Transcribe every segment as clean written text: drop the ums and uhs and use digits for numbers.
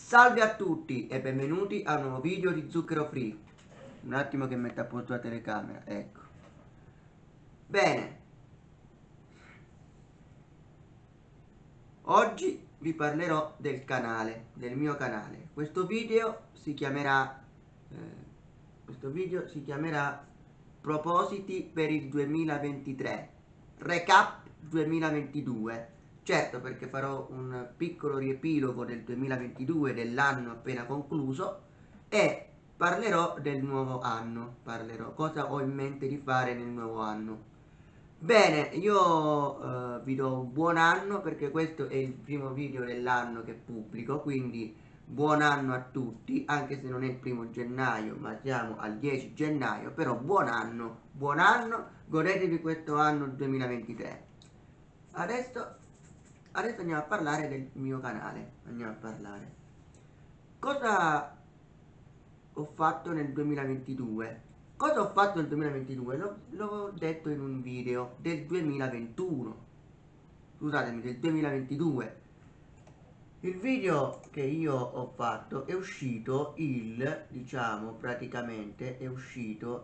Salve a tutti e benvenuti a un nuovo video di Zucchero Free. Un attimo che metto a posto la telecamera, ecco. Bene, oggi vi parlerò del canale, del mio canale. Questo video si chiamerà Propositi per il 2023, Recap 2022. Certo, perché farò un piccolo riepilogo del 2022, dell'anno appena concluso, e parlerò del nuovo anno. Parlerò cosa ho in mente di fare nel nuovo anno. Bene, io vi do un buon anno perché questo è il primo video dell'anno che pubblico, quindi buon anno a tutti, anche se non è il primo gennaio, ma siamo al 10 gennaio, però buon anno, godetevi questo anno 2023. Adesso, adesso andiamo a parlare del mio canale, andiamo a parlare. Cosa ho fatto nel 2022? Cosa ho fatto nel 2022? L'ho detto in un video del 2021. Scusatemi, del 2022. Il video che io ho fatto è uscito diciamo, praticamente è uscito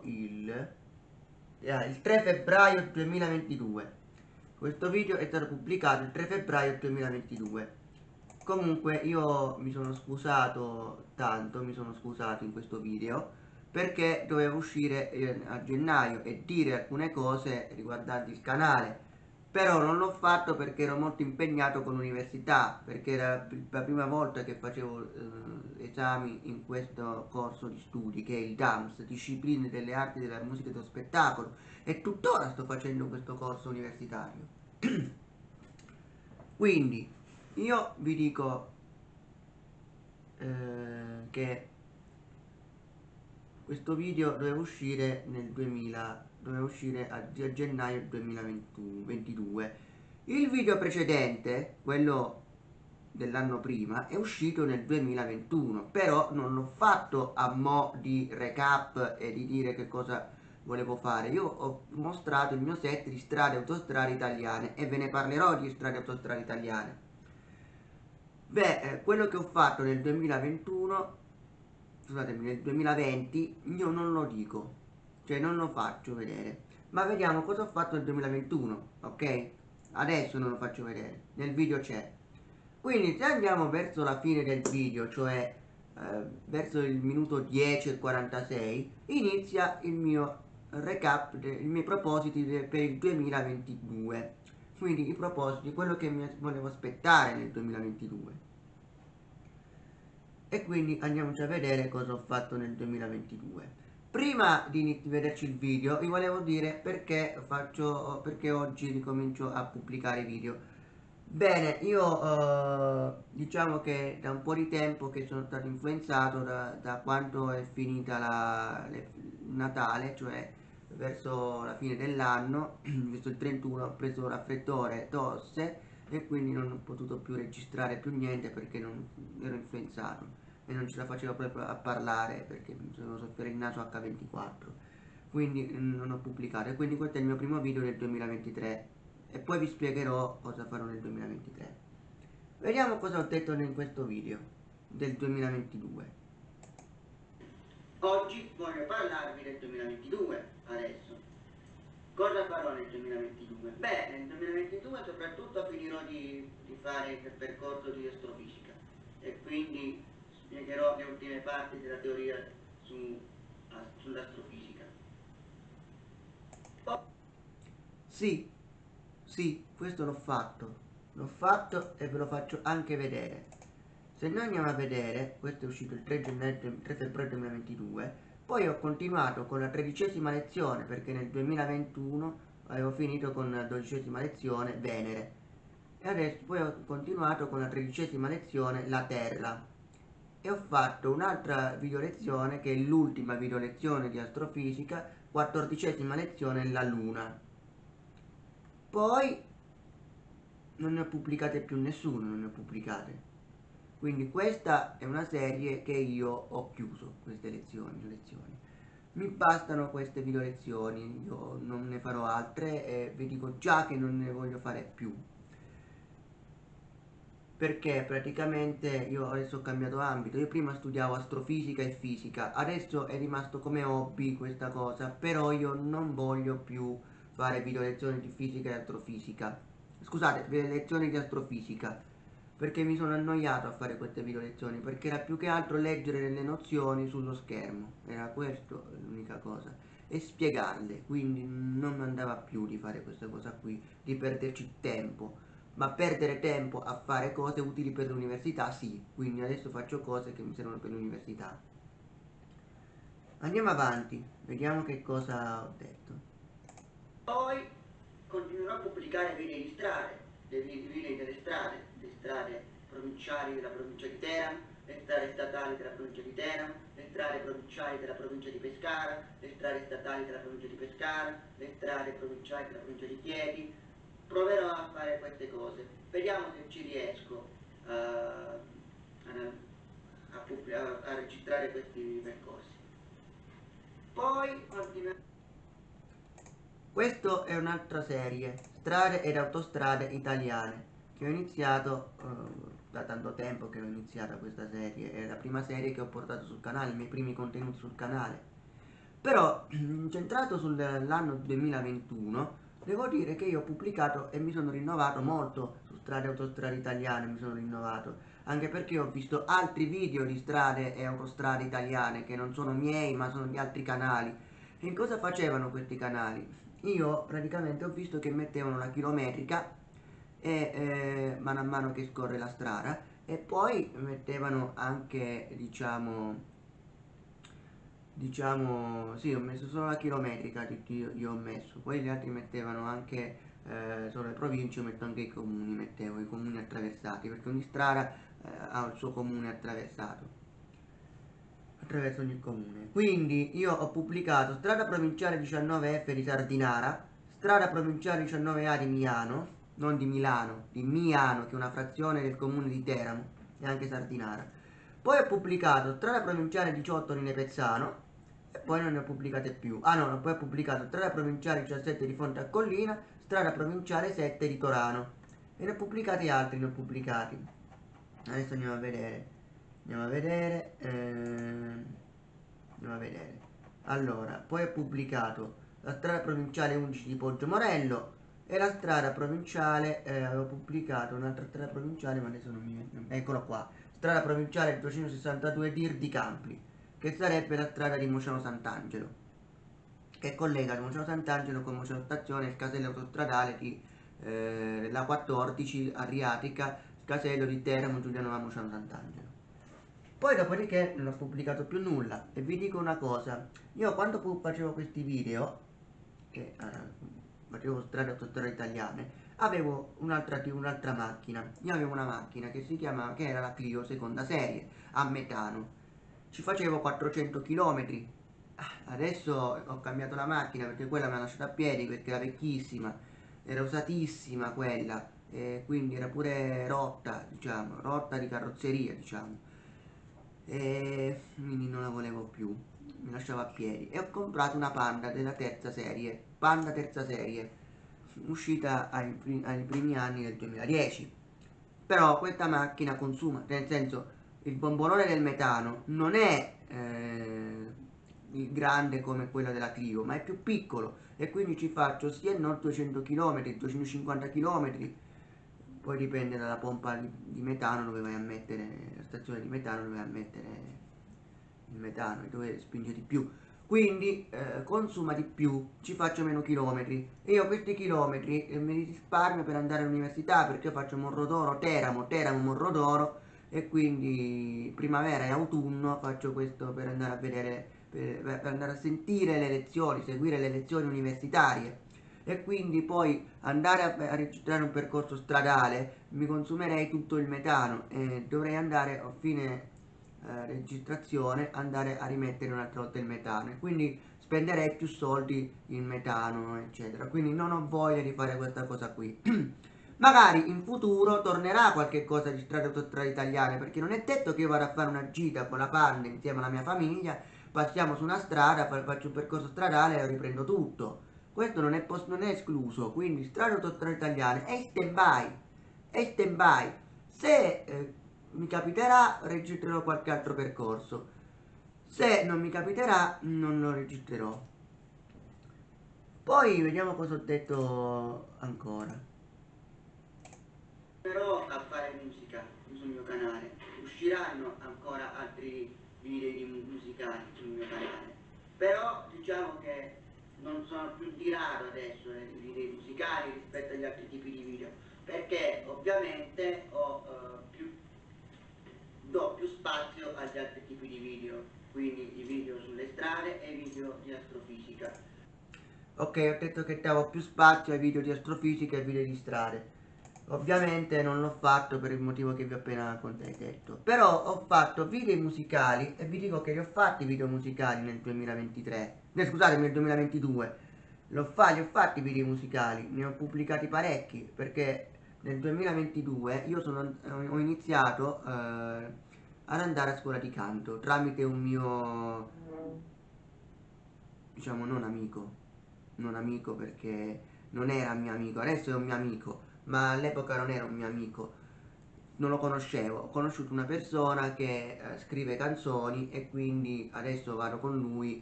il 3 febbraio 2022. Questo video è stato pubblicato il 3 febbraio 2022. Comunque io mi sono scusato tanto, mi sono scusato in questo video perché dovevo uscire a gennaio e dire alcune cose riguardanti il canale, però non l'ho fatto perché ero molto impegnato con l'università, perché era la prima volta che facevo esami in questo corso di studi che è il DAMS, Discipline delle Arti della Musica e dello Spettacolo, e tuttora sto facendo questo corso universitario. Quindi io vi dico che questo video doveva uscire doveva uscire a gennaio 2022. Il video precedente, quello dell'anno prima, è uscito nel 2021, però non l'ho fatto a mo' di recap e di dire che cosa volevo fare. Io ho mostrato il mio set di strade e autostrade italiane e ve ne parlerò di strade e autostrade italiane. Beh, quello che ho fatto nel 2021, scusatemi, nel 2020, io non lo dico, cioè non lo faccio vedere, ma vediamo cosa ho fatto nel 2021, ok? Adesso non lo faccio vedere, nel video c'è. Quindi se andiamo verso la fine del video, cioè verso il minuto 10 e 46, inizia il mio recap, i miei propositi per il 2022. Quindi i propositi, quello che mi volevo aspettare nel 2022. E quindi andiamoci a vedere cosa ho fatto nel 2022. Prima di vederci il video vi volevo dire perché oggi ricomincio a pubblicare video. Bene, io diciamo che da un po' di tempo che sono stato influenzato da quando è finita il Natale, cioè verso la fine dell'anno, verso il 31 ho preso raffreddore e tosse e quindi non ho potuto più registrare più niente perché non ero influenzato e non ce la facevo proprio a parlare perché mi sono soffiato il naso H24, quindi non ho pubblicato, e quindi questo è il mio primo video del 2023 e poi vi spiegherò cosa farò nel 2023. Vediamo cosa ho detto in questo video del 2022. Oggi voglio parlarvi del 2022 adesso. Cosa farò nel 2022? Beh, nel 2022 soprattutto finirò di fare il percorso di astrofisica e quindi spiegherò le ultime parti della teoria sull'astrofisica. Sì, sì, questo l'ho fatto e ve lo faccio anche vedere. Se noi andiamo a vedere, questo è uscito il 3, gennaio, 3 febbraio 2022, poi ho continuato con la 13ª lezione perché nel 2021 avevo finito con la 12ª lezione Venere e adesso poi ho continuato con la 13ª lezione la Terra e ho fatto un'altra video lezione che è l'ultima video lezione di astrofisica, 14ª lezione la Luna. Poi non ne ho pubblicate più nessuno, non ne ho pubblicate. Quindi questa è una serie che io ho chiuso, queste lezioni. Mi bastano queste video lezioni, io non ne farò altre e vi dico già che non ne voglio fare più. perché praticamente io adesso ho cambiato ambito. Io prima studiavo astrofisica e fisica, adesso è rimasto come hobby questa cosa, però io non voglio più fare video lezioni di fisica e astrofisica. Scusate, video lezioni di astrofisica, perché mi sono annoiato a fare queste video lezioni, perché era più che altro leggere le nozioni sullo schermo, era questo l'unica cosa, e spiegarle, quindi non mi andava più di fare questa cosa qui, di perderci tempo, ma perdere tempo a fare cose utili per l'università sì, quindi adesso faccio cose che mi servono per l'università. Andiamo avanti, vediamo che cosa ho detto. Poi continuerò a pubblicare video di strade, dei video delle strade, le strade provinciali della provincia di Teramo, le strade statali della provincia di Teramo, le strade provinciali della provincia di Pescara, le strade statali della provincia di Pescara, le strade provinciali della provincia di Chieti. Proverò a fare queste cose, vediamo se ci riesco a registrare questi percorsi. Poi continuerò. Questa è un'altra serie, strade ed autostrade italiane, che ho iniziato da tanto tempo che ho iniziata questa serie, è la prima serie che ho portato sul canale, i miei primi contenuti sul canale. Però, incentrato sull'anno 2021, devo dire che io ho pubblicato e mi sono rinnovato molto su strade e autostrade italiane, mi sono rinnovato, anche perché ho visto altri video di strade e autostrade italiane che non sono miei ma sono di altri canali. E cosa facevano questi canali? Io praticamente ho visto che mettevano la chilometrica e mano a mano che scorre la strada e poi mettevano anche diciamo sì, ho messo solo la chilometrica io ho messo, poi gli altri mettevano anche solo le province, io metto anche i comuni, mettevo i comuni attraversati perché ogni strada ha il suo comune attraversato attraverso ogni comune. Quindi io ho pubblicato strada provinciale 19F di Sardinara, strada provinciale 19A di Milano, non di Milano, di Miano, che è una frazione del comune di Teramo, e anche Sardinara. Poi ho pubblicato strada provinciale 18 di Nepezzano, e poi non ne ho pubblicate più. Ah no, poi ho pubblicato strada provinciale 17 di Fonte a Collina, strada provinciale 7 di Torano. E ne ho pubblicati altri, ne ho pubblicati. Adesso andiamo a vedere. Andiamo a vedere. Andiamo a vedere. Allora, poi ho pubblicato la strada provinciale 11 di Poggio Morello e la strada provinciale, avevo pubblicato un'altra strada provinciale, ma adesso non mi. Eccolo qua. Strada provinciale 262 di Campli, che sarebbe la strada di Moceno Sant'Angelo, che collega Moceno Sant'Angelo con Moceno Stazione e il casello autostradale di la 14 Adriatica, casello di Teramo Giuliano Moceno Sant'Angelo. Poi dopodiché non ho pubblicato più nulla e vi dico una cosa, io quando facevo questi video, che facevo strade autostrade italiane, avevo un'altra macchina, io avevo una macchina che si chiamava, che era la Clio seconda serie, a metano, ci facevo 400 km, adesso ho cambiato la macchina perché quella mi ha lasciato a piedi perché era vecchissima, era usatissima quella, e quindi era pure rotta, diciamo, rotta di carrozzeria, diciamo e quindi non la volevo più, mi lasciava a piedi e ho comprato una Panda della terza serie, Panda terza serie, uscita ai primi anni del 2010. Però questa macchina consuma, nel senso il bombolone del metano non è il grande come quello della Clio, ma è più piccolo e quindi ci faccio sia non 200 km, 250 km, poi dipende dalla pompa di metano dove vai a mettere, la stazione di metano dove vai a mettere il metano e dove spinge di più. Quindi consuma di più, ci faccio meno chilometri. E io questi chilometri me li risparmio per andare all'università perché io faccio Morrodoro, Teramo, Teramo, Morrodoro e quindi primavera e autunno faccio questo per andare a vedere, per andare a sentire le lezioni, seguire le lezioni universitarie e quindi poi andare a registrare un percorso stradale mi consumerei tutto il metano e dovrei andare a fine registrazione andare a rimettere un'altra volta il metano e quindi spenderei più soldi in metano eccetera, quindi non ho voglia di fare questa cosa qui. Magari in futuro tornerà qualche cosa di strade autostrade italiane perché non è detto che io vada a fare una gita con la Panda insieme alla mia famiglia, passiamo su una strada, faccio un percorso stradale e riprendo tutto. Questo non è escluso, quindi strade autostrade italiane è stand by, è stand by. Se mi capiterà, registrerò qualche altro percorso. Se non mi capiterà, non lo registrerò. Poi vediamo cosa ho detto ancora. Però a fare musica sul mio canale. Usciranno ancora altri video musicali sul mio canale. Però diciamo che non sono più di rado adesso i video musicali rispetto agli altri tipi di video. Perché ovviamente do più spazio agli altri tipi di video, quindi i video sulle strade e i video di astrofisica. Ok, ho detto che davo più spazio ai video di astrofisica e ai video di strade. Ovviamente non l'ho fatto per il motivo che vi ho appena detto. Però ho fatto video musicali e vi dico che li ho fatti video musicali nel 2023. Scusate, nel 2022. Li ho fatti video musicali, ne ho pubblicati parecchi perché nel 2022 ho iniziato ad andare a scuola di canto tramite un mio, diciamo, non amico perché non era mio amico, adesso è un mio amico, ma all'epoca non era un mio amico, non lo conoscevo, ho conosciuto una persona che scrive canzoni e quindi adesso vado con lui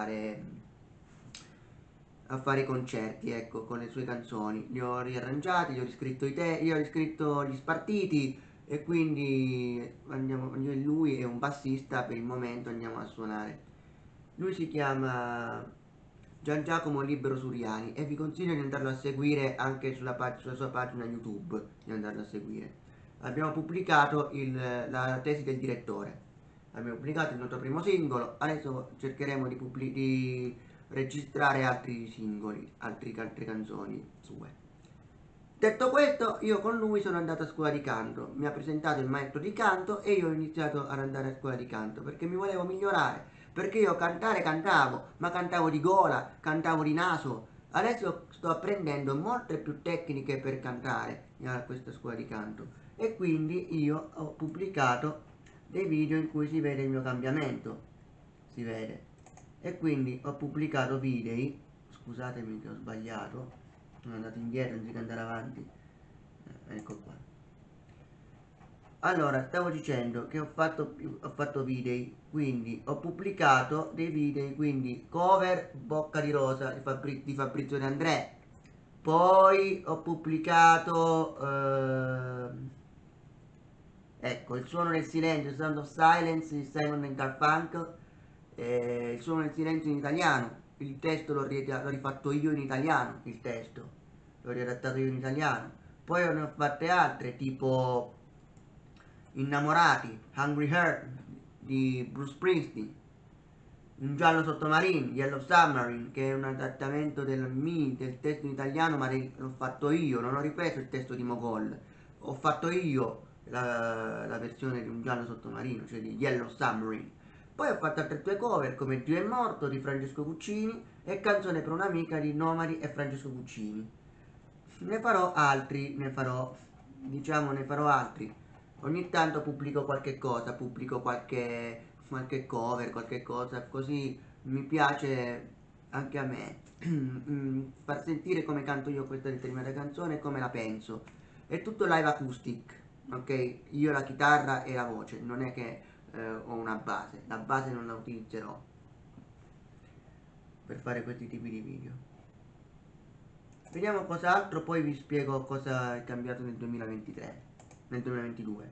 a fare i concerti, ecco, con le sue canzoni. Li ho riarrangiati, gli ho riscritto io ho riscritto gli spartiti e quindi andiamo, io e lui è un bassista, per il momento andiamo a suonare. Lui si chiama Gian Giacomo Libero Suriani e vi consiglio di andarlo a seguire anche sulla sua pagina YouTube, di andarlo a seguire. Abbiamo pubblicato la tesi del direttore. Abbiamo pubblicato il nostro primo singolo, adesso cercheremo di registrare altri singoli, altre canzoni sue. Detto questo, io con lui sono andato a scuola di canto, mi ha presentato il maestro di canto e io ho iniziato ad andare a scuola di canto perché mi volevo migliorare, perché io cantare cantavo, ma cantavo di gola, cantavo di naso. Adesso sto apprendendo molte più tecniche per cantare a questa scuola di canto e quindi io ho pubblicato dei video in cui si vede il mio cambiamento, si vede. E quindi ho pubblicato video, scusatemi che ho sbagliato, sono andato indietro anziché andare avanti. Ecco qua. Allora, stavo dicendo che ho fatto video, quindi ho pubblicato dei video, quindi cover Bocca di Rosa di Fabrizio De André. Poi ho pubblicato, ecco, Il suono del silenzio, Sound of Silence di Simon Garfunkel, Il suono del silenzio in italiano. Il testo l'ho rifatto io in italiano, il testo. L'ho riadattato io in italiano. Poi ne ho fatte altre, tipo Innamorati, Hungry Heart di Bruce Springsteen, Un giallo sottomarino, Yellow Submarine, che è un adattamento del testo in italiano, ma l'ho fatto io, non ho ripreso il testo di Mogol, ho fatto io la versione di Un giallo sottomarino, cioè di Yellow Submarine. Poi ho fatto altre due cover come Dio è morto di Francesco Guccini e Canzone per un'amica di Nomadi e Francesco Guccini. Ne farò altri, ne farò altri. Ogni tanto pubblico qualche cosa, pubblico qualche cover, qualche cosa, così mi piace anche a me far sentire come canto io questa determinata canzone e come la penso. È tutto live acoustic, ok? Io la chitarra e la voce, non è che ho una base, la base non la utilizzerò per fare questi tipi di video. Vediamo cos'altro, poi vi spiego cosa è cambiato nel 2023, nel 2022.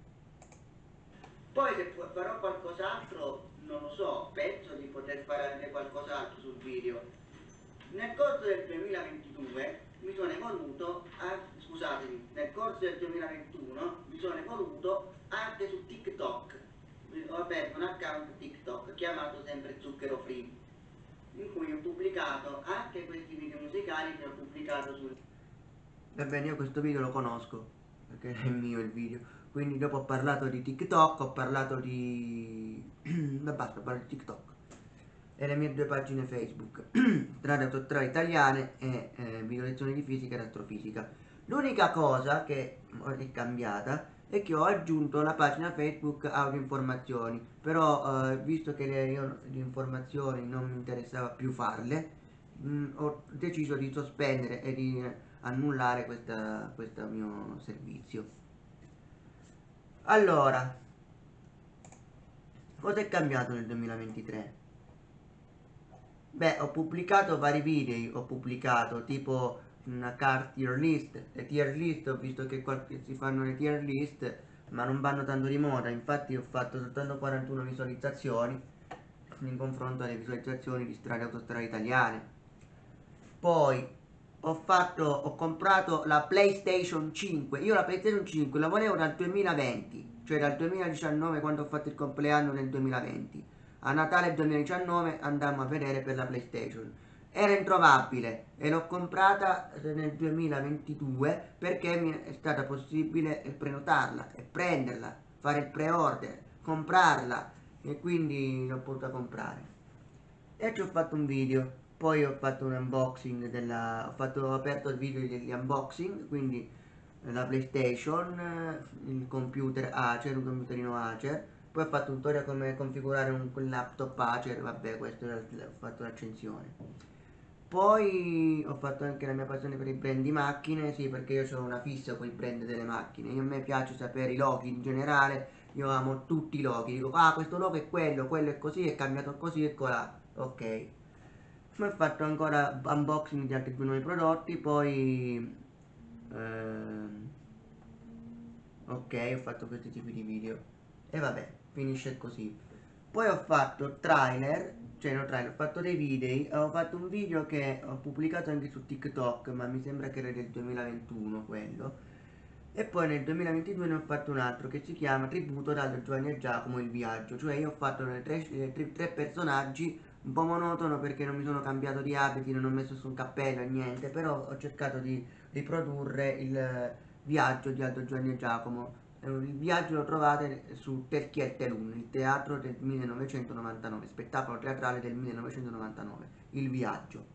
Poi se farò qualcos'altro, non lo so, penso di poter fare anche qualcos'altro sul video. Nel corso del 2022 mi sono evoluto, scusatemi, nel corso del 2021 mi sono evoluto anche su TikTok. Ho aperto un account TikTok chiamato sempre Zucchero Free, in cui ho pubblicato anche questi video musicali che ho pubblicato sul... Va bene, io questo video lo conosco, perché è mio il video. Quindi dopo ho parlato di TikTok, ho parlato di... basta, ho parlato di TikTok. E le mie due pagine Facebook, Strade Sottrae Italiane e Video lezioni di fisica ed astrofisica. L'unica cosa che è cambiata è che ho aggiunto la pagina Facebook Audio Informazioni, però visto che le informazioni non mi interessava più farle, ho deciso di sospendere e di annullare questo mio servizio. Allora, cosa è cambiato nel 2023? Beh, ho pubblicato vari video, ho pubblicato tipo una card tier list, le tier list ho visto che si fanno le tier list ma non vanno tanto di moda, infatti ho fatto soltanto 41 visualizzazioni in confronto alle visualizzazioni di strade autostrade italiane. Poi ho comprato la PlayStation 5. Io la PlayStation 5 la volevo dal 2020, cioè dal 2019 quando ho fatto il compleanno nel 2020. A Natale 2019 andammo a vedere per la PlayStation. Era introvabile e l'ho comprata nel 2022 perché mi è stata possibile prenotarla e prenderla, fare il pre-order, comprarla e quindi l'ho potuta comprare. E ci ho fatto un video, poi ho fatto un unboxing ho aperto il video degli unboxing, quindi la PlayStation, il computer Acer, un computerino Acer, poi ho fatto un tutorial come configurare un laptop Acer, vabbè, ho fatto l'accensione. Poi ho fatto anche la mia passione per i brand di macchine, sì, perché io ho una fissa con i brand delle macchine. A me piace sapere i loghi in generale, io amo tutti i loghi. Dico, ah, questo logo è quello è così, è cambiato così e colà. Ok. Poi ho fatto ancora unboxing di altri due nuovi prodotti, poi... ehm, ok, ho fatto questi tipi di video. E vabbè, finisce così. Poi ho fatto trailer, cioè no trailer, ho fatto dei video, ho fatto un video che ho pubblicato anche su TikTok, ma mi sembra che era del 2021 quello. E poi nel 2022 ne ho fatto un altro che si chiama Tributo da Giovanni e Giacomo il viaggio, cioè io ho fatto tre personaggi un po' monotono perché non mi sono cambiato di abiti, non ho messo su un cappello e niente, però ho cercato di riprodurre il viaggio di Aldo Giovanni e Giacomo. Il viaggio lo trovate su Terchiel Telun, il teatro del 1999, spettacolo teatrale del 1999, il viaggio.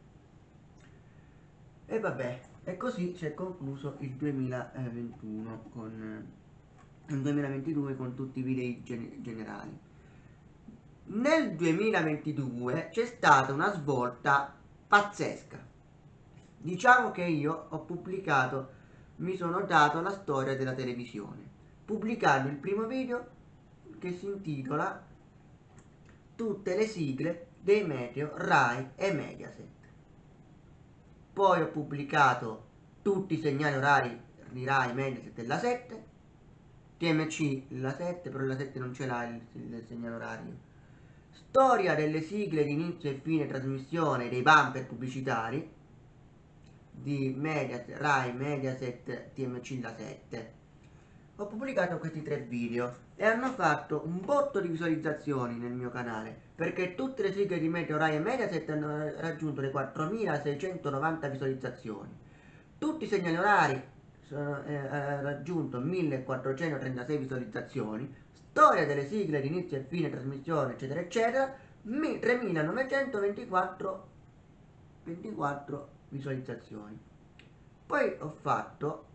E vabbè, e così si è concluso il 2021 con il 2022 con tutti i video generali. Nel 2022 c'è stata una svolta pazzesca. Diciamo che io ho pubblicato, mi sono dato la storia della televisione, pubblicando il primo video che si intitola Tutte le sigle dei meteo Rai e Mediaset. Poi ho pubblicato tutti i segnali orari di Rai, Mediaset e la 7, TMC la 7, però la 7 non ce l'ha il segnale orario. Storia delle sigle di inizio e fine trasmissione dei bumper pubblicitari di Mediaset, Rai, Mediaset, TMC la 7. Ho pubblicato questi tre video e hanno fatto un botto di visualizzazioni nel mio canale perché tutte le sigle di Meteo, Rai e Mediaset hanno raggiunto le 4690 visualizzazioni. Tutti i segnali orari hanno raggiunto 1436 visualizzazioni. Storia delle sigle di inizio e fine trasmissione eccetera eccetera 3924 24 visualizzazioni. Poi ho fatto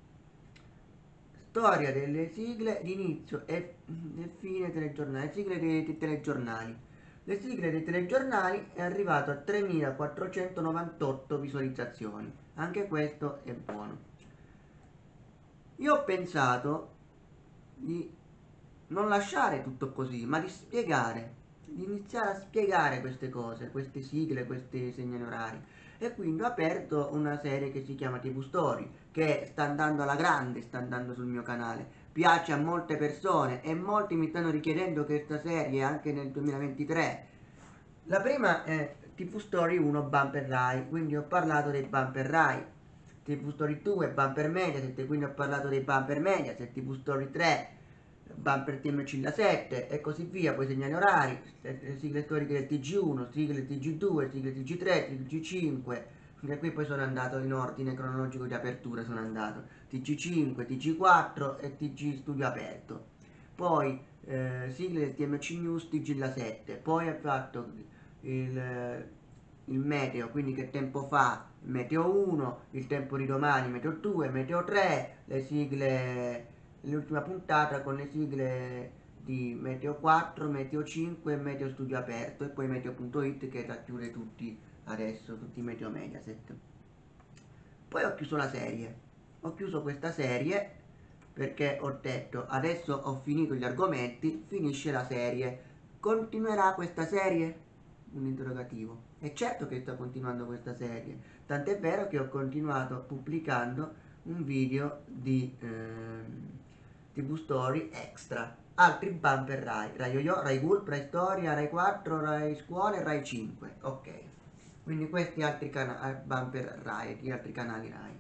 storia delle sigle di inizio e fine telegiornali, sigle dei telegiornali. Le sigle dei telegiornali è arrivato a 3498 visualizzazioni. Anche questo è buono. Io ho pensato di non lasciare tutto così, ma di spiegare, di iniziare a spiegare queste cose, queste sigle, questi segnali orari. E quindi ho aperto una serie che si chiama TV Story, che sta andando alla grande, sta andando sul mio canale. Piace a molte persone e molti mi stanno richiedendo questa serie anche nel 2023. La prima è TV Story 1 Bumper Rai, quindi ho parlato dei Bumper Rai. TV Story 2 Bumper Mediaset, quindi ho parlato dei Bumper Mediaset. TV Story 3 Bumper TMC la 7 e così via, poi segnali orari, sigle storiche del TG1, sigle TG2, sigle TG3, TG5, fino a qui poi sono andato in ordine cronologico di apertura, sono andato TG5, TG4 e TG Studio Aperto. Poi sigle del TMC News TG la 7, poi ho fatto il, il meteo, quindi che tempo fa, meteo 1, il tempo di domani, meteo 2, meteo 3, le sigle, l'ultima puntata con le sigle di Meteo 4, Meteo 5 e Meteo Studio Aperto e poi Meteo.it che racchiude tutti adesso, tutti i Meteo Mediaset. Poi ho chiuso la serie, ho chiuso questa serie perché ho detto adesso ho finito gli argomenti, finisce la serie. Continuerà questa serie? Un interrogativo. E certo che sto continuando questa serie, tant'è vero che ho continuato pubblicando un video di TV Story extra, altri bumper Rai, Rai Yo-Yo, Rai Gulp, Rai Storia, Rai 4, Rai Scuole, Rai 5, ok. Quindi questi altri bumper Rai, di altri canali Rai.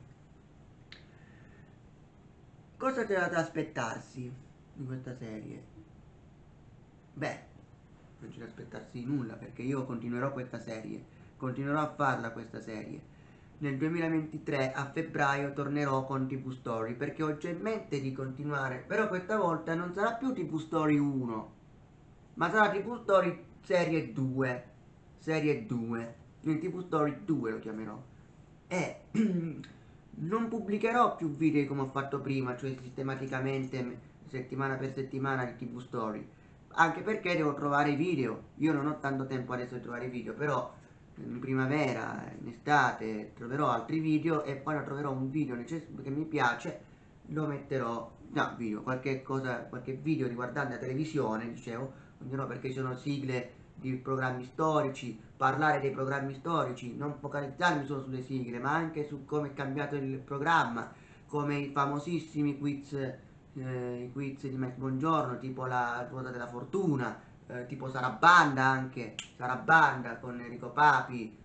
Cosa c'era da aspettarsi di questa serie? Beh, non c'è da aspettarsi nulla perché io continuerò questa serie, continuerò a farla questa serie. Nel 2023 a febbraio tornerò con TV Story perché ho già in mente di continuare, però questa volta non sarà più TV Story 1, ma sarà TV Story serie 2. Serie 2. Il TV Story 2 lo chiamerò. E non pubblicherò più video come ho fatto prima, cioè sistematicamente settimana per settimana di TV Story. Anche perché devo trovare i video. Io non ho tanto tempo adesso di trovare i video, però in primavera, in estate troverò altri video e poi troverò un video che mi piace, lo metterò. No, video, qualche cosa, qualche video riguardante la televisione, dicevo, ognuno perché ci sono sigle di programmi storici, parlare dei programmi storici, non focalizzarmi solo sulle sigle, ma anche su come è cambiato il programma, come i famosissimi quiz, i quiz di Mike Bongiorno, tipo la ruota della fortuna, tipo Sarabanda anche, Sarabanda con Enrico Papi,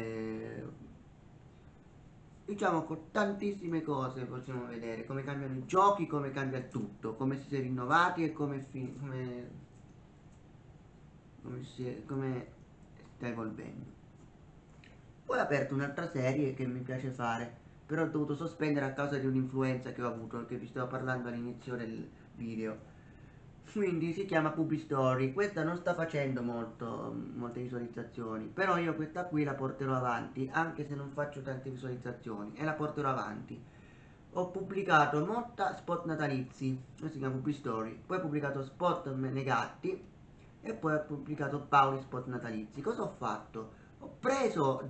diciamo con tantissime cose possiamo vedere, come cambiano i giochi, come cambia tutto, come si è rinnovati e come sta evolvendo. Poi ho aperto un'altra serie che mi piace fare, però ho dovuto sospendere a causa di un'influenza che ho avuto, che vi stavo parlando all'inizio del video. Quindi si chiama Puppy Story. Questa non sta facendo molte visualizzazioni, però io questa qui la porterò avanti, anche se non faccio tante visualizzazioni, e la porterò avanti. Ho pubblicato molta spot natalizi, si chiama Puppy Story, poi ho pubblicato spot negati e poi ho pubblicato Paoli spot natalizi. Cosa ho fatto? Ho preso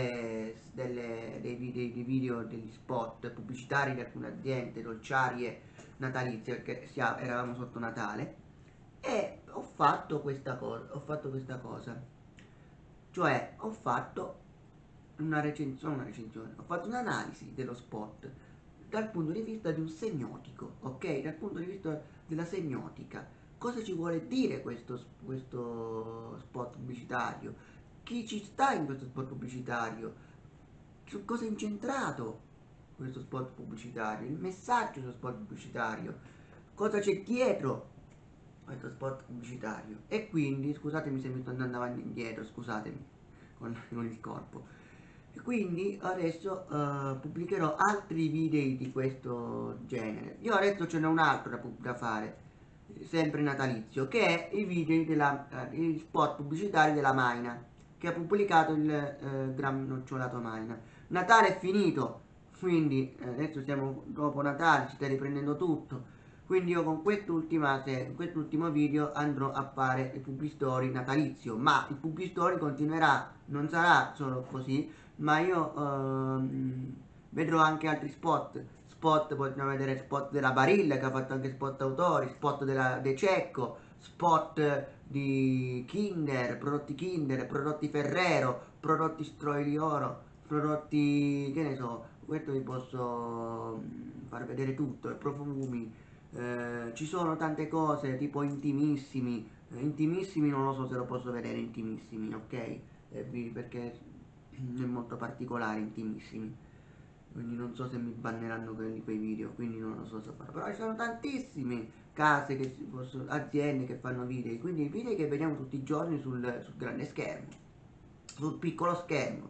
dei video, degli spot pubblicitari di alcune aziende dolciarie natalizie, perché eravamo sotto Natale, e ho fatto questa cosa, cioè ho fatto una recensione, ho fatto un'analisi dello spot dal punto di vista di un semiotico, ok? Dal punto di vista della semiotica. Cosa ci vuole dire questo spot pubblicitario? Chi ci sta in questo spot pubblicitario? Su cosa è incentrato questo spot pubblicitario? Il messaggio dello spot pubblicitario? Cosa c'è dietro questo spot pubblicitario? E quindi, scusatemi se mi sto andando avanti e indietro, scusatemi con il corpo. E quindi adesso pubblicherò altri video di questo genere. Io adesso ce n'è un altro da fare, sempre natalizio, che è i spot pubblicitari della Maina, che ha pubblicato il Gran Nocciolato Maina. Natale è finito, quindi adesso siamo dopo Natale, si sta riprendendo tutto. Quindi io con quest'ultimo video andrò a fare il Pubblistory natalizio, ma il Pubblistory continuerà, non sarà solo così, ma io vedrò anche altri spot, possiamo vedere spot della Barilla che ha fatto anche spot autori, spot della De Cecco, spot di Kinder, prodotti Ferrero, prodotti Stroilioro, prodotti, che ne so, questo vi posso far vedere tutto, profumi, ci sono tante cose tipo intimissimi, intimissimi non lo so se lo posso vedere intimissimi, ok? Perché è molto particolare, intimissimi. Quindi non so se mi banneranno quei video, quindi non lo so se farò. Però ci sono tantissime case aziende che fanno video, quindi i video che vediamo tutti i giorni sul grande schermo, sul piccolo schermo.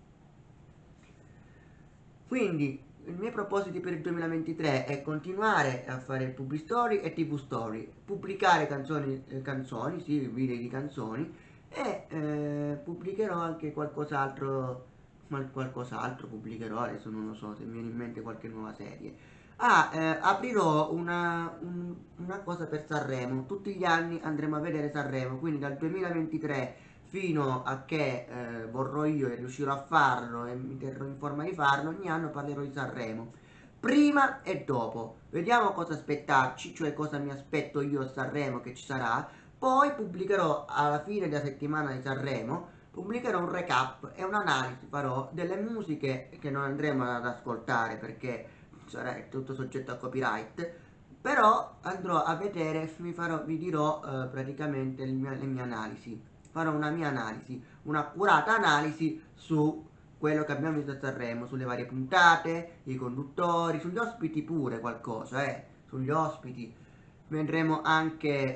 Quindi i miei propositi per il 2023 è continuare a fare Pubblic Story e TV Story, pubblicare canzoni, sì, video di canzoni, e pubblicherò anche qualcos'altro pubblicherò, adesso non lo so se mi viene in mente qualche nuova serie. Aprirò una cosa per Sanremo, tutti gli anni andremo a vedere Sanremo, quindi dal 2023 fino a che vorrò io e riuscirò a farlo e mi terrò in forma di farlo, ogni anno parlerò di Sanremo, prima e dopo. vediamo cosa aspettarci, cioè cosa mi aspetto io a Sanremo che ci sarà. Poi pubblicherò alla fine della settimana di Sanremo, pubblicherò un recap e un'analisi farò delle musiche che non andremo ad ascoltare perché sarà tutto soggetto a copyright, però andrò a vedere, vi dirò praticamente le mie analisi, farò una mia analisi, un'accurata analisi su quello che abbiamo visto a Sanremo, sulle varie puntate, i conduttori, sugli ospiti pure qualcosa, sugli ospiti. Vedremo anche,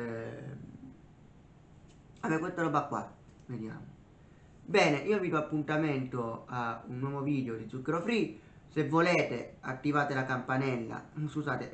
vabbè, questa roba qua, vediamo. Bene, io vi do appuntamento a un nuovo video di Zucchero Free. Se volete attivate la campanella. Scusate,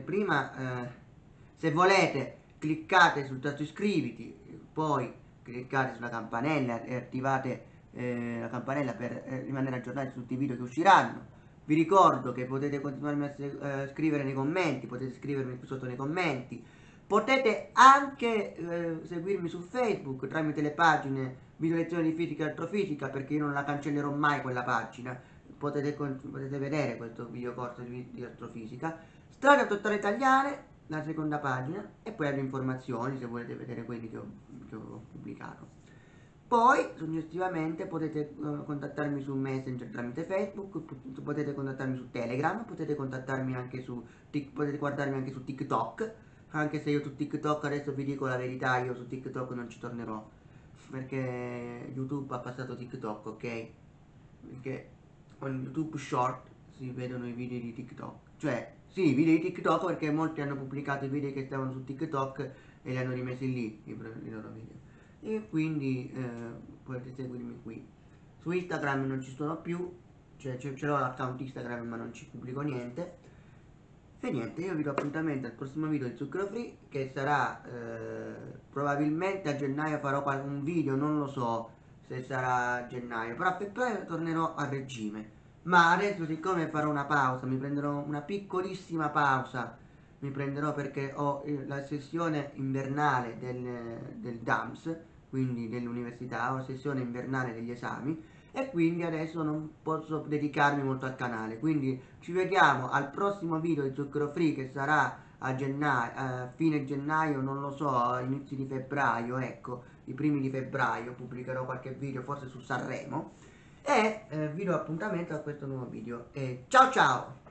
se volete cliccate sul tasto iscriviti, poi cliccate sulla campanella e attivate la campanella per rimanere aggiornati su tutti i video che usciranno. Vi ricordo che potete continuarmi a scrivere nei commenti, potete scrivermi qui sotto nei commenti. Potete anche seguirmi su Facebook tramite le pagine video lezioni di fisica e astrofisica, perché io non la cancellerò mai quella pagina. Potete vedere questo video corso di astrofisica. Storia totale italiane, la seconda pagina, e poi alle informazioni se volete vedere quelli che ho pubblicato. Poi successivamente potete contattarmi su Messenger tramite Facebook, potete contattarmi su Telegram, potete guardarmi anche su TikTok, anche se io su TikTok adesso vi dico la verità, io su TikTok non ci tornerò, perché YouTube ha passato TikTok, ok? Perché con YouTube Short si vedono i video di TikTok, cioè sì, i video di TikTok perché molti hanno pubblicato i video che stavano su TikTok e li hanno rimessi lì, i loro video. E quindi potete seguirmi qui. Su Instagram non ci sono più, cioè ce l'ho l'account Instagram ma non ci pubblico niente. E niente, io vi do appuntamento al prossimo video di Zucchero Free che sarà probabilmente a gennaio farò un video, non lo so se sarà a gennaio, però a febbraio tornerò a regime. Ma adesso siccome farò una pausa, mi prenderò una piccolissima pausa, mi prenderò perché ho la sessione invernale del DAMS, quindi dell'università, ho la sessione invernale degli esami e quindi adesso non posso dedicarmi molto al canale, quindi ci vediamo al prossimo video di Zucchero Free che sarà a gennaio, a fine gennaio, non lo so, inizi di febbraio, ecco, i primi di febbraio pubblicherò qualche video forse su Sanremo e vi do appuntamento a questo nuovo video e ciao ciao!